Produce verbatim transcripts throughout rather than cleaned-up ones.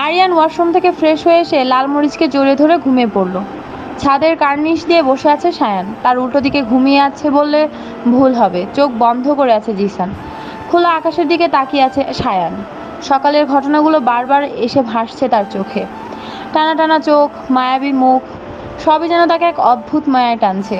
Aryan washroom থেকে fresh হয়ে এসে লাল মরিচকে জড়িয়ে ধরে ঘুমিয়ে পড়ল। ছাদের কার্নিশ দিয়ে বসে আছে সায়ান, তার উল্টো দিকে ঘুমিয়ে আছে বললে ভুল হবে। চোখ বন্ধ করে আছে জিসান, খোলা আকাশের দিকে তাকিয়ে আছে সায়ান। সকালের ঘটনাগুলো বারবার এসে ভাসছে তার চোখে। টানা টানা চোখ, মায়াবী মুখ, সবই যেন তাকে এক অদ্ভুত মায়ায় টানছে।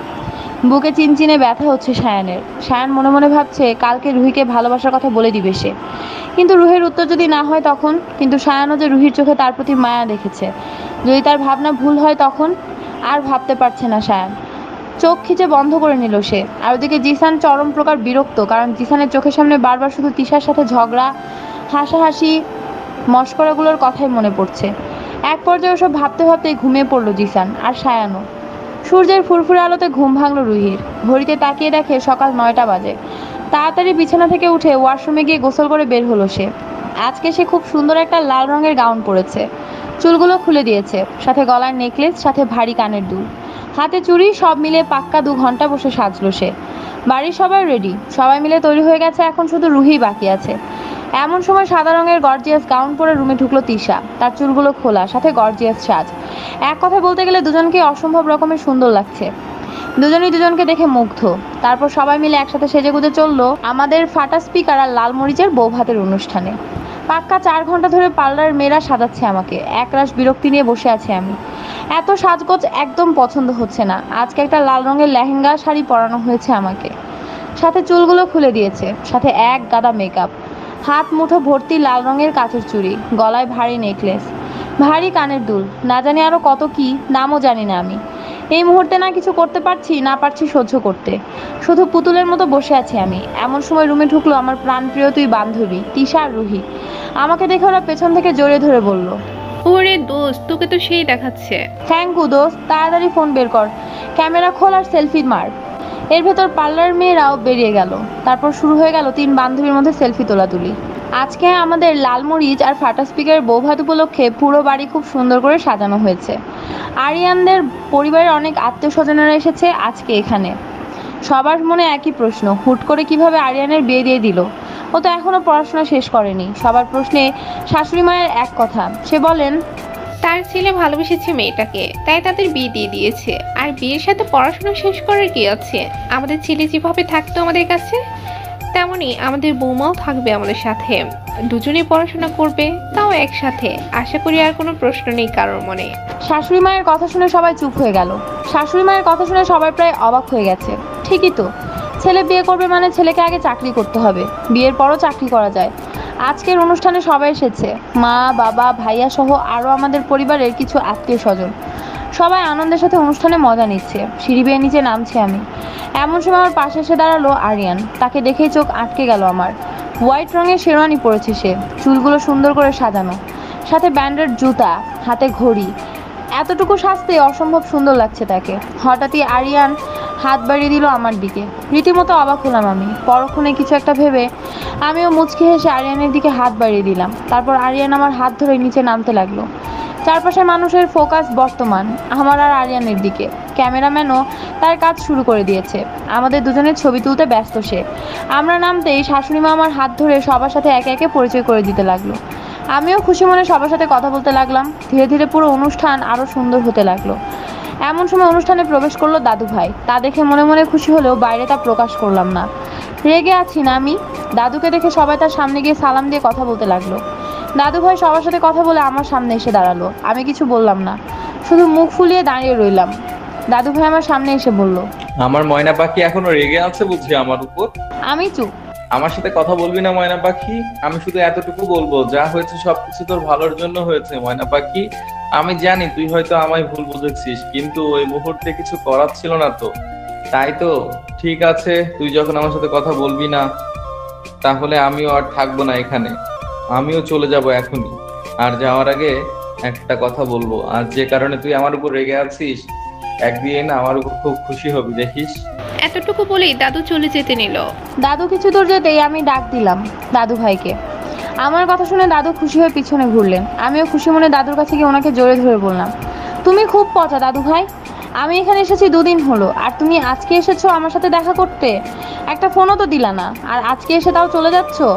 বুকে চিনচিনে ব্যথা হচ্ছে সায়ানের। সায়ান মনে মনে ভাবছে কালকে রুহিকে ভালোবাসার কথা বলে দিবে সে, কিন্তু রুহির উত্তর যদি না হয় তখন। কিন্তু সায়ানও যে রুহির চোখে তার প্রতি মায়া দেখেছে, যদি তার ভাবনা ভুল হয় তখন। আর ভাবতে পারছে না সায়ান, চোখ খিচে বন্ধ করে নিল সে। আর ওদিকে জিসান চরম প্রকার বিরক্ত, কারণ জিসানের চোখের সামনে বারবার শুধু তিশার সাথে ঝগড়া, হাসাহাসি, মস্করাগুলোর কথাই মনে পড়ছে। এক পর্যায়ে ওসব ভাবতে ভাবতেই ঘুমিয়ে পড়ল জিসান আর সায়ানও। সূর্যের ফুরফুরে আলোতে ঘুম ভাঙল রুহির। ঘড়িতে তাকিয়ে দেখে সকাল নয়টা বাজে। তাড়াতাড়ি বিছানা থেকে উঠে ওয়াশরুমে গিয়ে গোসল করে বের হলো সে। আজকে সে খুব সুন্দর একটা লাল রঙের গাউন পরেছে, চুলগুলো খুলে দিয়েছে, সাথে গলার নেকলেস, সাথে ভারী কানের দুল, হাতে চুড়ি, সব মিলে পাক্কা দু ঘন্টা বসে সাজলো সে। বাড়ির সবাই রেডি, সবাই মিলে তৈরি হয়ে গেছে, এখন শুধু রুহিই বাকি আছে। এমন সময় সাদা রঙের গর্জিয়াস গাউন পরে রুমে ঢুকলো তিশা, তার চুলগুলো খোলা, সাথে গর্জিয়াস সাজ। এক কথা বলতে গেলে দুজনকে অসম্ভব রকমের সুন্দর লাগছে। দুজনেই দুজনকে দেখে মুগ্ধ। তারপর সবাই মিলে একসাথে সেজেগুজে চললো আমাদের ফাটা স্পিকার আর লাল মরিচের বউ ভাতের অনুষ্ঠানে। পাক্কা চার ঘন্টা ধরে পার্লার মেয়েরা সাজাচ্ছে আমাকে, একরাশ বিরক্তি নিয়ে বসে আছি আমি। এত সাজগোজ একদম পছন্দ হচ্ছে না। আজকে একটা লাল রঙের লেহেঙ্গা শাড়ি পরানো হয়েছে আমাকে, সাথে চুলগুলো খুলে দিয়েছে, সাথে এক গাদা মেকআপ, হাত মুঠো ভর্তি লাল রঙের কাচের চুড়ি, গলায় ভারী নেকলেস, ভারী কানের দুল, না জানি আরও কত কি, নামও জানি না আমি। এই মুহূর্তে না কিছু করতে পারছি, না পারছি সহ্য করতে, শুধু পুতুলের মতো বসে আছি আমি। এমন সময় রুমে ঢুকলো আমার প্রাণপ্রিয় তুই বান্ধবী তিশা আর রুহি। আমাকে দেখে ওরা পেছন থেকে জড়িয়ে ধরে বলল, ওরে দোস্ত, তোকে তো সেই দেখাচ্ছে। থ্যাংক ইউ দোস্ত, তাড়াতাড়ি ফোন বের কর, ক্যামেরা খোল আর সেলফি মার। এর ভেতর পার্লার মেয়েরাও বেরিয়ে গেল। তারপর শুরু হয়ে গেল তিন বান্ধবীর মধ্যে সেলফি তোলাতুলি। আজকে আমাদের লালমরিচ আর ফাটা স্পিকারের বৌভাত উপলক্ষে পুরো বাড়ি খুব সুন্দর করে সাজানো হয়েছে। আরিয়ানদের পরিবারের অনেক আত্মীয় স্বজনেরা এসেছে আজকে এখানে। সবার মনে একই প্রশ্ন, হুট করে কিভাবে আরিয়ানের বিয়ে দিয়ে দিল? ও তো এখনো পড়াশোনা শেষ করেনি। সবার প্রশ্নে শাশুড়ি মায়ের এক কথা, সে বলেন তার ছেলে ভালোবেসেছে মেয়েটাকে, তাই তাদের বিয়ে দিয়ে দিয়েছে। আর বিয়ের সাথে পড়াশোনা শেষ করার কি আছে? আমাদের ছেলে যেভাবে থাকতো আমাদের কাছে, তেমনই আমাদের বৌমাও থাকবে আমাদের সাথে। দুজনেই পড়াশোনা করবে, তাও একসাথে। আশা করি আর কোনো প্রশ্ন নেই কারোর মনে। শাশুড়ি মায়ের কথা শুনে সবাই চুপ হয়ে গেল। শাশুড়ি মায়ের কথা শুনে সবাই প্রায় অবাক হয়ে গেছে। ঠিকই তো, ছেলে বিয়ে করবে মানে ছেলেকে আগে চাকরি করতে হবে, বিয়ের পরও চাকরি করা যায়। আজকের অনুষ্ঠানে সবাই এসেছে, মা, বাবা, ভাইয়া সহ আরও আমাদের পরিবারের কিছু আত্মীয় স্বজন। সবাই আনন্দের সাথে অনুষ্ঠানে মজা নিচ্ছে। সিঁড়ি বেয়ে নিচে নামছি আমি। এমন সময় আমার পাশে এসে দাঁড়ালো আরিয়ান। তাকে দেখেই চোখ আটকে গেল আমার। হোয়াইট রঙের শেরওয়ানি পরেছে সে, চুলগুলো সুন্দর করে সাজানো, সাথে ব্যান্ডেড জুতা, হাতে ঘড়ি। এতটুকু সাজতে অসম্ভব সুন্দর লাগছে তাকে। হঠাৎই আরিয়ান হাত বাড়িয়ে দিল আমার দিকে। রীতিমতো অবাক হলাম আমি। পরক্ষণে কিছু একটা ভেবে আমিও মুচকি হেসে আরিয়ানের দিকে হাত বাড়িয়ে দিলাম। তারপর আরিয়ান আমার হাত ধরে নিচে নামতে লাগলো। চারপাশে মানুষের ফোকাস বর্তমান আমার আর আরিয়ানের দিকে। ক্যামেরাম্যানও তার কাজ শুরু করে দিয়েছে। আমাদের দুজনের ছবি তুলতে ব্যস্ত সে। আমরা নামতেই শাশুড়ি মা আমার হাত ধরে সবার সাথে একে একে পরিচয় করে দিতে লাগলো। আমিও খুশি মনে সবার সাথে কথা বলতে লাগলাম। ধীরে ধীরে পুরো অনুষ্ঠান আরও সুন্দর হতে লাগলো। এমন সময় অনুষ্ঠানে প্রবেশ করলো দাদু ভাই। তা দেখে মনে মনে খুশি হলেও বাইরে তা প্রকাশ করলাম না। রেগে আছি না আমি। দাদুকে দেখে সবাই তার সামনে গিয়ে সালাম দিয়ে কথা বলতে লাগলো। দাদু ভাই সবার সাথে কথা বলে আমার সামনে এসে দাঁড়ালো। আমি কিছু বললাম না, শুধু মুখ ফুলিয়ে দাঁড়িয়ে রইলাম। দাদু ভাই আমার সামনে এসে বলল, আমার ময়না পাখি এখনো রেগে আছে বুঝি আমার উপর? আমি চুপ। আমার সাথে কথা বলবি না ময়না পাখি? আমি শুধু এতটুকু বলবো, যা হয়েছে সবকিছু তোর ভালোর জন্য হয়েছে ময়না পাখি। আমি জানি তুই হয়তো আমায় ভুল বুঝেছিস, কিন্তু ওই মুহূর্তে কিছু করার ছিল না তো। তাই তো ঠিক আছে, তুই যখন আমার সাথে কথা বলবি না, তাহলে আমিও আর থাকবো না এখানে। আমিও চলে যাব এখনই। আর যাওয়ার আগে একটা কথা বলবো, আর যে কারণে তুই আমার উপর রেগে আছিস, একদিন আমার উপর খুব খুশি হবি দেখিস। এতটুকু বলেই দাদু চলে যেতে নিল। দাদু কিছু দূর যেতেই আমি ডাক দিলাম দাদু ভাইকে। আমার কথা শুনে দাদু খুশি হয়ে পিছনে ঘুরলেন। আমিও খুশি মনে দাদুর কাছে গিয়ে ওনাকে জোরে ধরে বললাম, তুমি খুব পচা দাদু ভাই। আমি এখানে এসেছি দুদিন হলো, আর তুমি আজকে এসেছো আমার সাথে দেখা করতে? একটা ফোনও তো দিলা না, আর আজকে এসে তাও চলে যাচ্ছ।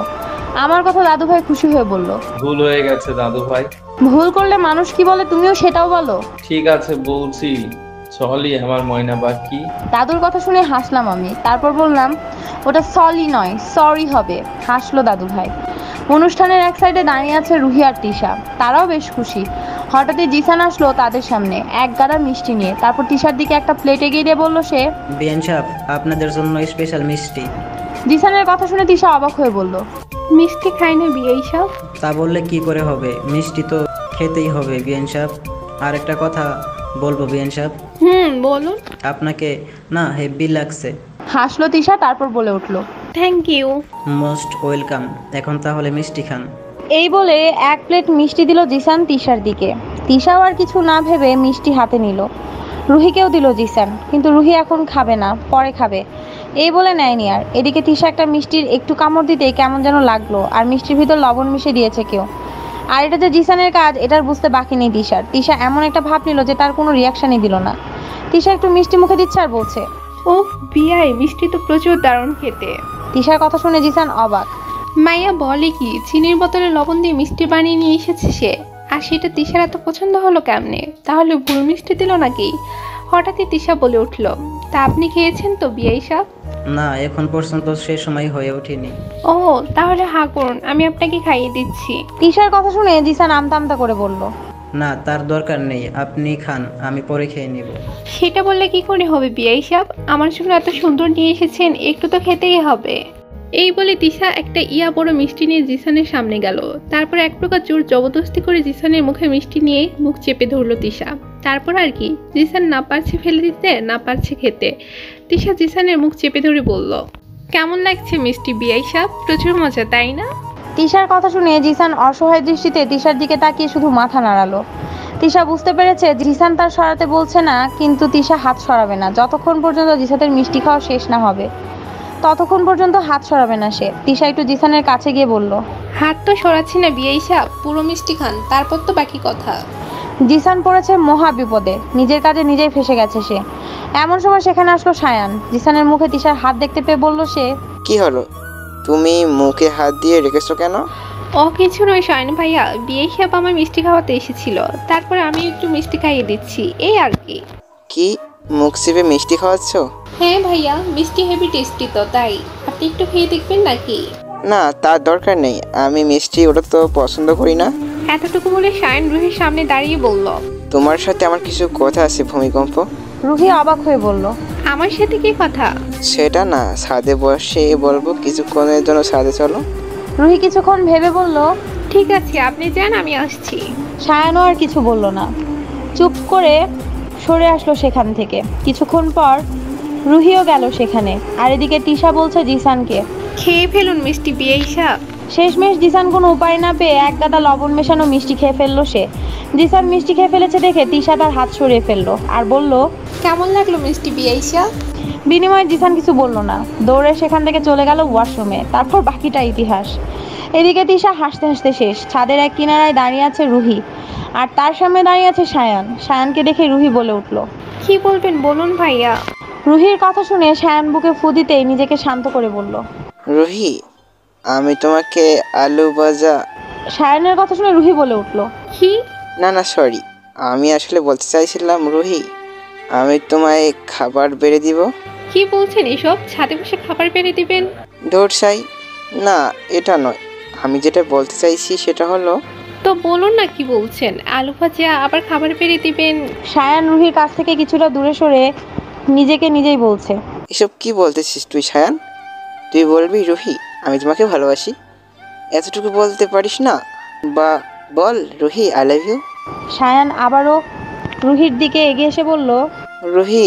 আমার কথা দাদু ভাই খুশি হয়ে বলল। ভুল হয়ে গেছে দাদু ভাই। ভুল করলে মানুষ কি বলে তুমিও সেটাও বলো। ঠিক আছে বলছি, সলি আমার ময়না পাখি। দাদুর কথা শুনে হাসলাম আমি, তারপর বললাম ওটা সলি নয় সরি হবে। হাসলো দাদু ভাই। অনুষ্ঠানের এক সাইডে দাঁড়িয়ে আছে রুহি আর তিশা, তারাও বেশ খুশি। হঠাৎই জিসান আসলো তাদের সামনে এক গাদা মিষ্টি নিয়ে, তারপর তিশার দিকে একটা প্লেট এগিয়ে দিয়ে বলল সে, বিয়ান সাহেব আপনাদের জন্য স্পেশাল মিষ্টি। জিসানের কথা শুনে তিশা অবাক হয়ে বলল, মিষ্টি খাই না বিয়াই সব। তা বললে কি করে হবে, মিষ্টি তো খেতেই হবে বিয়ান সাহেব। আর একটা কথা বলবো বিয়ান সাহেব, হুম বলুন। আপনাকে না হেভি লাগছে। হাসলো তিশা, তারপর বলে উঠল, থ্যাংক ইউ। Most welcome. এখন তাহলে মিষ্টি খান। এই বলে এক প্লেট মিষ্টি দিল জিসান তিশার দিকে। তিশাও আর কিছু না ভেবে মিষ্টি হাতে নিল। রুহিকেও দিল জিসান, কিন্তু রুহি এখন খাবে না, পরে খাবে এই বলে নেয়নি। আর এদিকে তিশা একটা মিষ্টির একটু কামড় দিতে কেমন যেন লাগলো, আর মিষ্টির ভিতর লবণ মিশিয়ে দিয়েছে কেউ। আর এটা যে জিসানের কাজ এটার বুঝতে বাকি নেই তিশার। তিশা এমন একটা ভাব নিল যে তার কোনো রিয়াকশনই দিল না। তিশা একটু মিষ্টি মুখে দিচ্ছে আর বলছে, ও বিয়াই মিষ্টি তো প্রচুর দারুণ খেতে। তিশার কথা শুনে জিসান অবাক। মাইয়া বলে কি চিনির বোতলে লবণ দিয়ে মিষ্টি বানিয়ে নিয়ে এসেছে সে, আর সেটা তিশার এত পছন্দ হলো কেমনে? তাহলে ভুল মিষ্টি দিল নাকি? হঠাৎই তিশা বলে উঠল, তা আপনি খেয়েছেন তো বিয়াই সাহেব? না এখন পর্যন্ত সে সময় হয়ে ওঠেনি। ও তাহলে হা করুন, আমি আপনাকে খাইয়ে দিচ্ছি। তিশার কথা শুনে জিসান আমতা আমতা করে বলল, না তার দরকার নেই, আপনি খান, আমি পরে খেয়ে নিব। সেটা বললে কি করে হবে বিয়াই সাহেব? আমার জন্য এত সুন্দর নিয়ে এসেছেন, একটু তো খেতেই হবে। এই বলে তিশা একটা ইয়া বড় মিষ্টি নিয়ে জিসানের সামনে গেল। তারপর এক প্রকার জোর জবরদস্তি করে জিসানের মুখে মিষ্টি নিয়ে মুখ চেপে ধরলো তিশা। তারপর আর কি, জিসান না পারছে ফেলে দিতে, না পারছে খেতে। তিশা জিসানের মুখ চেপে ধরে বলল, কেমন লাগছে মিষ্টি বিয়াই সাহেব? প্রচুর মজা তাই না? তিশার কথা শুনে জিসান অসহায় দৃষ্টিতে তিশার দিকে তাকিয়ে শুধু মাথা নাড়ালো। তিশা বুঝতে পেরেছে জিসান তার সরাতে বলছে না, কিন্তু তিশা হাত সরাবে না যতক্ষণ পর্যন্ত জিসানের মিষ্টি খাওয়া শেষ না হবে, ততক্ষণ পর্যন্ত হাত সরাবে না সে। তিশা একটু জিসানের কাছে গিয়ে বলল, হাত তো সরাচ্ছি না বিয়াই সাহেব, পুরো মিষ্টি খান, তারপর তো বাকি কথা। জিসান পড়েছে মহা বিপদে, নিজের কাজে নিজেই ফেসে গেছে সে। এমন সময় সেখানে আসলো সায়ান। জিসানের মুখে তিশার হাত দেখতে পেয়ে বলল সে, কি হলো, তুমি মুখে হাত দিয়ে রেখেছো কেন? ও কিছু নয় শায়ন ভাইয়া, বিয়ে সাহেব আমার মিষ্টি খাওয়াতে এসেছিল, তারপরে আমি একটু মিষ্টি খাইয়ে দিচ্ছি, এই আর কি। কি মুখ চেপে মিষ্টি খাওয়াচ্ছ? হ্যাঁ ভাইয়া, মিষ্টি হেভি টেস্টি তো, তাই আপনি একটু খেয়ে দেখবেন নাকি? না তার দরকার নেই, আমি মিষ্টি ওটা তো পছন্দ করি না। এতটুকু বলে শায়ন রুহির সামনে দাঁড়িয়ে বলল, তোমার সাথে আমার কিছু কথা আছে ভূমিকম্প। রুহি অবাক হয়ে বলল, আমার সাথে কি কথা? সেটা না, ছাদে বসে বলবো, কিছুক্ষণের জন্য ছাদে চলো। রুহি কিছুক্ষণ ভেবে বলল, ঠিক আছে আপনি যান, আমি আসছি। সায়ানও আর কিছু বলল না, চুপ করে সরে আসলো সেখান থেকে। কিছুক্ষণ পর রুহিও গেল সেখানে। আর এদিকে তিশা বলছে জিসানকে, খেয়ে ফেলুন মিষ্টি বিয়ে সাহেব। শেষমেশ জিসান কোনো উপায় না পেয়ে এক গাদা লবণ মেশানো মিষ্টি খেয়ে ফেললো সে। জিসান মিষ্টি খেয়ে ফেলেছে দেখে তিশা তার হাত সরিয়ে ফেললো আর বলল, কেমন লাগলো মিষ্টি বিয়ে সাহেব? বিনিময়ে জিসান কিছু বলল না, দৌড়ে সেখান থেকে চলে গেল ওয়াশরুমে। তারপর বাকিটা ইতিহাস। এদিকে তিশা হাসতে হাসতে শেষ। ছাদের এক কিনারায় দাঁড়িয়ে আছে রুহি, আর তার সামনে দাঁড়িয়ে আছে সায়ান। সায়ানকে দেখে রুহি বলে উঠল, কি বলবেন বলুন ভাইয়া। রুহির কথা শুনে সায়ান বুকে ফু দিতেই নিজেকে শান্ত করে বলল, রুহি, আমি তোমাকে আলু ভাজা। সায়ানের কথা শুনে রুহি বলে উঠল, কি? না না সরি, আমি আসলে বলতে চাইছিলাম রুহি, আমি তোমায় খাবার বেড়ে দিব। কি বলছেন এসব? ছাদে বসে খাবার বেড়ে দিবেন? ডোর চাই না, এটা নয়, আমি যেটা বলতে চাইছি সেটা হলো। তো বলুন না কি বলছেন। আলু ভাজা আবার খাবার বেড়ে দিবেন? সায়ান রুহির কাছ থেকে কিছুটা দূরে সরে নিজেকে নিজেই বলছে, এসব কি বলতেছিস তুই সায়ান? তুই বলবি রুহি আমি তোমাকে ভালোবাসি, এতটুকু বলতে পারিস না? বা বল Ruhi I love you. Sayan আবারও রুহির দিকে এগিয়ে এসে বলল, রুহি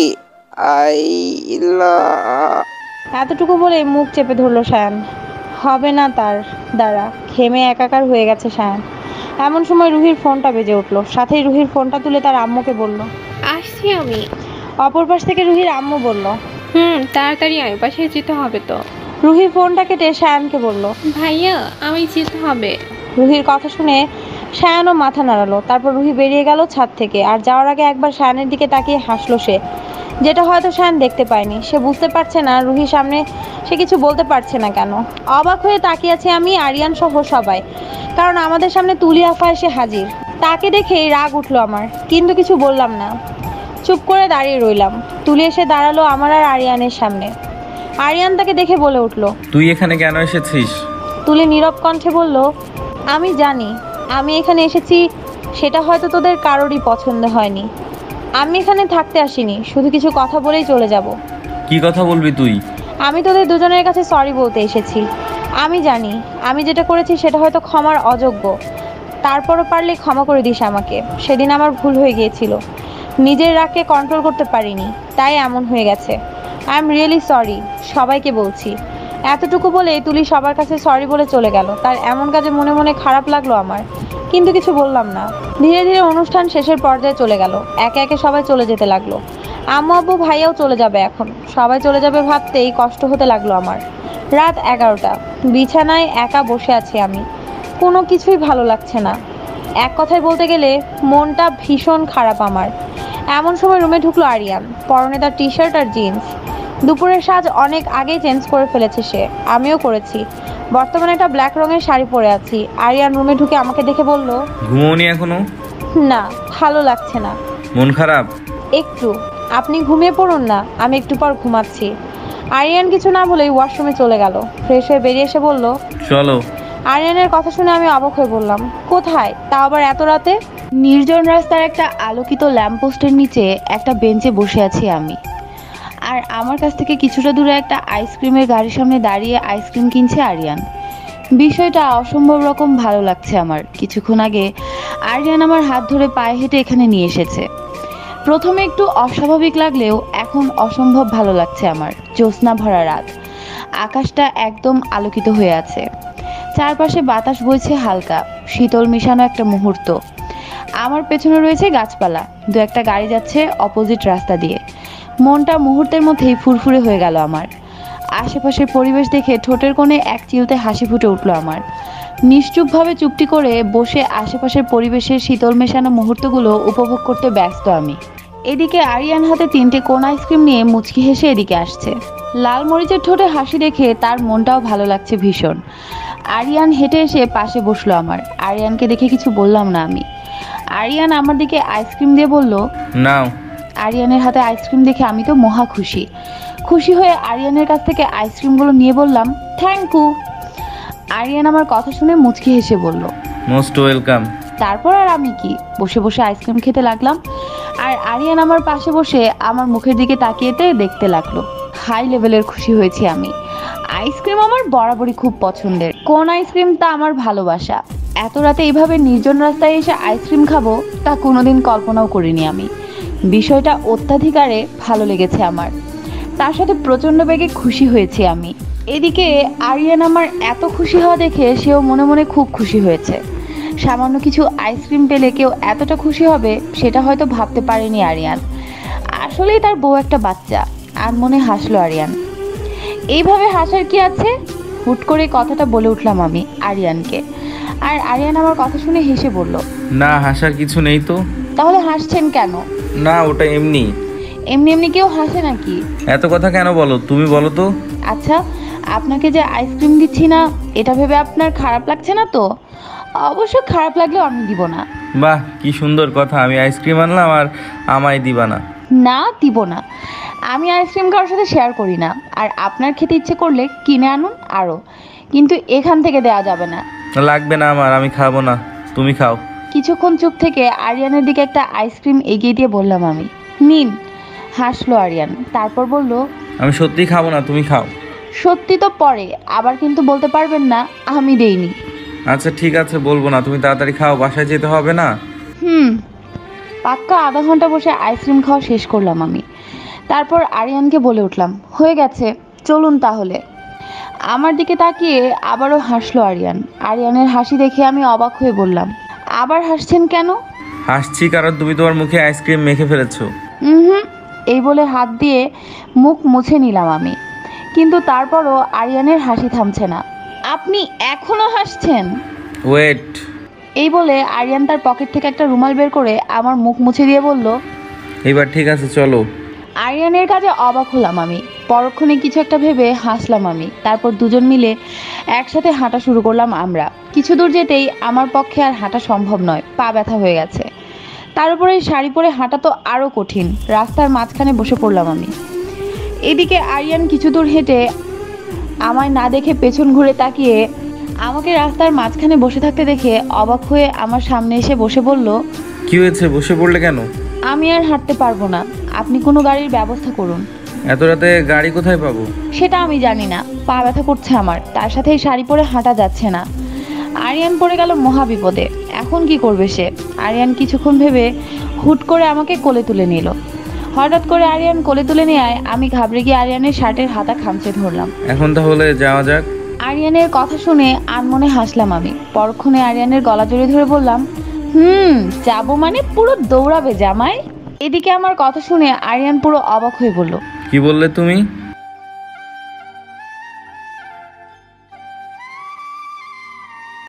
আই লা। এতটুকু বলে মুখ চেপে ধরলো সায়ান। হবে না তার দ্বারা, ঘেমে একাকার হয়ে গেছে সায়ান। এমন সময় রুহির ফোনটা বেজে উঠলো। সাথেই রুহির ফোনটা তুলে তার আম্মুকে বলল। আসছি আমি। অপর পাশ থেকে রুহির আম্মু বলল, হুম তাড়াতাড়ি আয়, বাসায় যেতে হবে তো। রুহি ফোনটা কেটে সায়ানকে বলল, ভাইয়া আমি যেতে হবে। রুহির কথা শুনে সায়ানও মাথা নাড়ালো। তারপর রুহি বেরিয়ে গেল ছাদ থেকে। আর যাওয়ার আগে একবার সায়ানের দিকে তাকিয়ে হাসলো সে। যেটা হয়তো শায়ন দেখতে পায়নি। সে বুঝতে পারছে না রুহির সামনে সে কিছু বলতে পারছে না কেন। অবাক হয়ে তাকিয়ে আছি আমি, আরিয়ান সহ সবাই, কারণ আমাদের সামনে তুলি আফা এসে হাজির। তাকে দেখেই রাগ উঠলো আমার, কিন্তু কিছু বললাম না, চুপ করে দাঁড়িয়ে রইলাম। তুলি এসে দাঁড়ালো আমার আর আরিয়ানের সামনে। আরিয়ান তাকে দেখে বলে উঠলো, তুই এখানে কেন এসেছিস? তুলি নীরব কণ্ঠে বলল, আমি জানি আমি এখানে এসেছি সেটা হয়তো তোদের কারোরই পছন্দ হয়নি। আমি এখানে থাকতে আসিনি, শুধু কিছু কথা বলেই চলে যাব। কি কথা বলবি তুই? আমি তোদের দুজনের কাছে সরি বলতে এসেছি। আমি জানি আমি যেটা করেছি সেটা হয়তো ক্ষমার অযোগ্য, তারপরও পারলে ক্ষমা করে দিস আমাকে। সেদিন আমার ভুল হয়ে গিয়েছিল, নিজের রাগকে কন্ট্রোল করতে পারিনি, তাই এমন হয়ে গেছে। আই এম রিয়েলি সরি, সবাইকে বলছি। এতটুকু বলে তুলি সবার কাছে সরি বলে চলে গেল। তার এমন কাজে মনে মনে খারাপ লাগলো আমার, কিন্তু কিছু বললাম না। ধীরে ধীরে অনুষ্ঠান শেষের পর্যায়ে চলে গেল। একে একে সবাই চলে যেতে লাগলো। আম্মু আব্বু ভাইয়াও চলে যাবে এখন। সবাই চলে যাবে ভাবতেই কষ্ট হতে লাগলো আমার। রাত এগারোটা, বিছানায় একা বসে আছি আমি। কোনো কিছুই ভালো লাগছে না। এক কথায় বলতে গেলে মনটা ভীষণ খারাপ আমার। এমন সময় রুমে ঢুকলো আরিয়ান, পরনে তার টি শার্ট আর জিন্স। দুপুরের সাজ অনেক আগেই চেঞ্জ করে ফেলেছে সে, আমিও করেছি। বর্তমানে একটা ব্ল্যাক রঙের শাড়ি পরে আছি। আরিয়ান রুমে ঢুকে আমাকে দেখে বলল, ঘুমোনি এখনো? না, ভালো লাগছে না। মন খারাপ? একটু। আপনি ঘুমিয়ে পড়ুন না, আমি একটু পর ঘুমাচ্ছি। আরিয়ান কিছু না বলেই ওয়াশরুমে চলে গেল। ফ্রেশ হয়ে বেরিয়ে এসে বলল, চলো। আরিয়ানের কথা শুনে আমি অবাক হয়ে বললাম, কোথায়, তাও আবার এত রাতে? নির্জন রাস্তার একটা আলোকিত ল্যাম্পপোস্টের নিচে একটা বেঞ্চে বসে আছি আমি। আর আমার কাছ থেকে কিছুটা দূরে একটা আইসক্রিমের গাড়ির সামনে দাঁড়িয়ে আইসক্রিম কিনছে আরিয়ান। বিষয়টা অসম্ভব রকম ভালো লাগছে আমার। কিছুক্ষণ আগে আরিয়ান আমার হাত ধরে পায়ে হেঁটে এখানে নিয়ে এসেছে। প্রথমে একটু অস্বাভাবিক লাগলেও এখন অসম্ভব ভালো লাগছে আমার। জ্যোৎস্না ভরা রাত, আকাশটা একদম আলোকিত হয়ে আছে। চারপাশে বাতাস বইছে হালকা, শীতল মিশানো একটা মুহূর্ত। আমার পেছনে রয়েছে গাছপালা, দু একটা গাড়ি যাচ্ছে অপোজিট রাস্তা দিয়ে। মনটা মুহূর্তের মধ্যেই ফুরফুরে হয়ে গেল আমার। আশেপাশের পরিবেশ দেখে ঠোঁটের কোণে এক চিলতে হাসি ফুটে উঠল আমার। নিশ্চুপভাবে চুপটি করে বসে আশেপাশের পরিবেশের শীতল মেশানো মুহূর্তগুলো উপভোগ করতে ব্যস্ত আমি। এদিকে আরিয়ান হাতে তিনটে কোন আইসক্রিম নিয়ে মুচকি হেসে এদিকে আসছে। লাল মরিচের ঠোঁটে হাসি দেখে তার মনটাও ভালো লাগছে ভীষণ। আরিয়ান হেঁটে এসে পাশে বসলো আমার। আরিয়ানকে দেখে কিছু বললাম না আমি। আরিয়ান আমার দিকে আইসক্রিম দিয়ে বলল, নাও। আরিয়ানের হাতে আইসক্রিম দেখে আমি তো মহা খুশি। খুশি হয়ে আরিয়ানের কাছ থেকে আইসক্রিমগুলো নিয়ে বললাম, থ্যাংক ইউ। আরিয়ান আমার কথা শুনে মুচকি হেসে বলল, মোস্ট ওয়েলকাম। তারপর আর আমি কি, বসে বসে আইসক্রিম খেতে লাগলাম। আর আরিয়ান আমার পাশে বসে আমার মুখের দিকে তাকিয়েতে দেখতে লাগলো। হাই লেভেলের খুশি হয়েছি আমি। আইসক্রিম আমার বরাবরই খুব পছন্দের। কোন আইসক্রিম তা আমার ভালোবাসা। এত রাতে এইভাবে নির্জন রাস্তায় এসে আইসক্রিম খাবো তা কোনোদিন কল্পনাও করিনি আমি। বিষয়টা অত্যাধিকারে ভালো লেগেছে আমার। তার সাথে প্রচণ্ড বেগে খুশি হয়েছি আমি। এদিকে আরিয়ান আমার এত খুশি হওয়া দেখে সেও মনে মনে খুব খুশি হয়েছে। সামান্য কিছু আইসক্রিম পেলে কেউ এতটা খুশি হবে সেটা হয়তো ভাবতে পারেনি আরিয়ান। আসলেই তার বউ একটা বাচ্চা। আর মনে হাসলো আরিয়ান। এইভাবে হাসার কি আছে? হুট করে কথাটা বলে উঠলাম আমি আরিয়ানকে। আর আরিয়ান আমার কথা শুনে হেসে বলল, না, হাসার কিছু নেই তো। তাহলে হাসছেন কেন? না, ওটা এমনি। এমনি এমনি কেউ হাসে নাকি? এত কথা কেন বলো? তুমি বলো তো। আচ্ছা, আপনাকে যে আইসক্রিম দিচ্ছি না এটা ভেবে আপনার খারাপ লাগছে না তো? অবশ্য খারাপ লাগলেও আমি দিব না। বাহ, কি সুন্দর কথা। আমি আইসক্রিম আনলাম আর আমায় দিবা না? না, দিব না। আমি আইসক্রিম কারোর সাথে শেয়ার করি না। আর আপনার খেতে ইচ্ছে করলে কিনে আনুন আরও, কিন্তু এখান থেকে দেওয়া যাবে না। লাগবে না আমার, আমি খাবো না, তুমি খাও। কিছুক্ষণ চুপ থেকে আরিয়ানের দিকে একটা আইসক্রিম এগিয়ে দিয়ে বললাম আমি, নিন। হাসলো আরিয়ান, তারপর বলল, আমি সত্যি খাবো না, তুমি খাও। সত্যি তো পরে, আবার কিন্তু বলতে পারবেন না আমি দেইনি। আচ্ছা ঠিক আছে, বলবো না, তুমি তাড়াতাড়ি খাও, বাসায় যেতে হবে না? হুম। পাক্কা আধা ঘন্টা বসে আইসক্রিম খাওয়া শেষ করলাম আমি। তারপর আরিয়ানকে বলে উঠলাম, হয়ে গেছে, চলুন তাহলে। আমার দিকে তাকিয়ে আবারও হাসলো আরিয়ান। আরিয়ানের হাসি দেখে আমি অবাক হয়ে বললাম, আবার হাসছেন কেন? হাসছি কারণ তুমি তোমার মুখে আইসক্রিম মেখে ফেলেছো। হুম। এই বলে হাত দিয়ে মুখ মুছে নিলাম আমি, কিন্তু তারপরও আরিয়ানের হাসি থামছে না। আপনি এখনো হাসছেন? ওয়েট। এই বলে আরিয়ান তার পকেট থেকে একটা রুমাল বের করে আমার মুখ মুছে দিয়ে বলল, এবার ঠিক আছে, চলো। আরিয়ানের কাজে অবাক হলাম আমি। পরক্ষণে কিছু একটা ভেবে হাসলাম আমি। তারপর দুজন মিলে একসাথে হাঁটা শুরু করলাম আমরা। কিছু দূর যেতেই আমার পক্ষে আর হাঁটা সম্ভব নয়, পা ব্যথা হয়ে গেছে। তার উপরে শাড়ি পরে হাঁটা তো আরও কঠিন। রাস্তার মাঝখানে বসে পড়লাম আমি। এদিকে আরিয়ান কিছু দূর হেঁটে আমায় না দেখে পেছন ঘুরে তাকিয়ে আমাকে রাস্তার মাঝখানে বসে থাকতে দেখে অবাক হয়ে আমার সামনে এসে বসে বলল, কি হয়েছে, বসে পড়লে কেন? আমি আর হাঁটতে পারবো না, আপনি কোনো গাড়ির ব্যবস্থা করুন। এত রাতে গাড়ি কোথায় পাবো? সেটা আমি জানি না, পা ব্যথা করছে আমার, তার সাথে এই শাড়ি পরে হাঁটা যাচ্ছে না। আরিয়ান পড়ে গেল মহা বিপদে। এখন কি করবে সে? আরিয়ান কিছুক্ষণ ভেবে হুট করে আমাকে কোলে তুলে নিল। হঠাৎ করে আরিয়ান কোলে তুলে নেয় আমি ঘাবড়ে গিয়ে আরিয়ানের শার্টের হাতা খামচে ধরলাম। এখন তাহলে যাওয়া যাক। আরিয়ানের কথা শুনে আনমনে হাসলাম আমি। পরক্ষণে আরিয়ানের গলা জড়িয়ে ধরে বললাম, হুম যাবো মানে পুরো দৌড়াবে জামাই। এদিকে আমার কথা শুনে আরিয়ান পুরো অবাক হয়ে বলল, কি বললে তুমি?